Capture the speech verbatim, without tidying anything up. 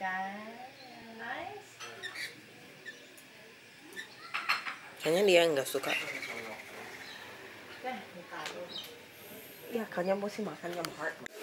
kan. Nice. Kayaknya dia nggak suka. Eh, ditaruh. Ya, kayaknya mau sih makan yang hard.